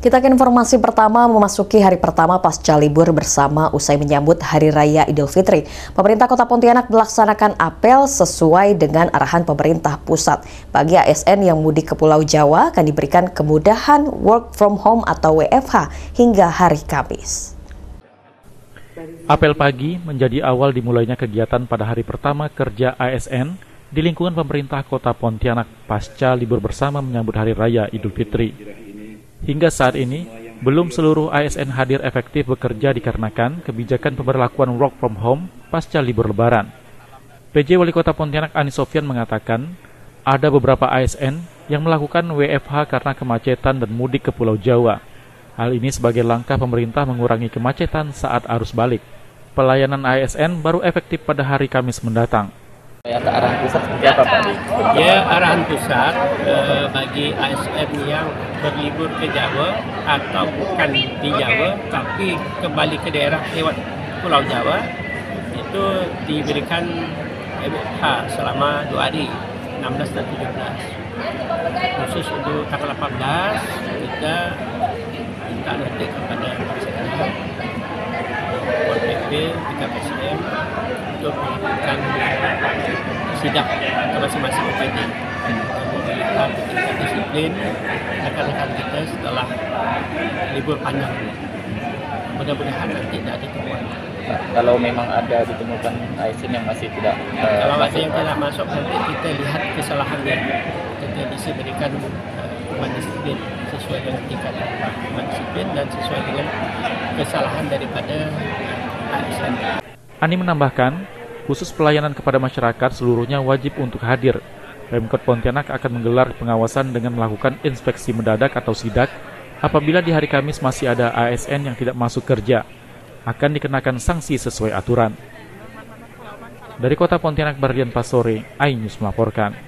Kita ke informasi pertama, memasuki hari pertama pasca libur bersama usai menyambut Hari Raya Idul Fitri. Pemerintah Kota Pontianak melaksanakan apel sesuai dengan arahan pemerintah pusat. Bagi ASN yang mudik ke Pulau Jawa akan diberikan kemudahan work from home atau WFH hingga hari Kamis. Apel pagi menjadi awal dimulainya kegiatan pada hari pertama kerja ASN di lingkungan pemerintah Kota Pontianak pasca libur bersama menyambut Hari Raya Idul Fitri. Hingga saat ini, belum seluruh ASN hadir efektif bekerja dikarenakan kebijakan pemberlakuan work from home pasca libur Lebaran. PJ Wali Kota Pontianak Ani Sofyan mengatakan, ada beberapa ASN yang melakukan WFH karena kemacetan dan mudik ke Pulau Jawa. Hal ini sebagai langkah pemerintah mengurangi kemacetan saat arus balik. Pelayanan ASN baru efektif pada hari Kamis mendatang. Arahan pusat seperti apa Pak? Ya, arahan pusat bagi ASN yang berlibur ke Jawa atau bukan di Jawa tapi kembali ke daerah lewat Pulau Jawa itu diberikan WFH selama 2 hari, 16 dan 17. Khusus untuk tanggal 18 kita minta nanti kepada masyarakat Pol PP, BKPSDM untuk melakukan sidak ke masing-masing OPD untuk melihat tingkat disiplin rekan-rekan kita setelah libur panjang ini. Mudah-mudahan nanti tidak ada temuan. Kalau memang ada ditemukan ASN yang masih tidak kalau masih yang tidak masuk, nanti kita lihat kesalahannya. Kita bisa berikan hukuman disiplin sesuai dengan tingkat hukuman disiplin dan sesuai dengan kesalahan daripada ASN. Ani menambahkan, khusus pelayanan kepada masyarakat seluruhnya wajib untuk hadir. Pemkot Pontianak akan menggelar pengawasan dengan melakukan inspeksi mendadak atau sidak apabila di hari Kamis masih ada ASN yang tidak masuk kerja. Akan dikenakan sanksi sesuai aturan. Dari Kota Pontianak, Bardian Pasore, iNews melaporkan.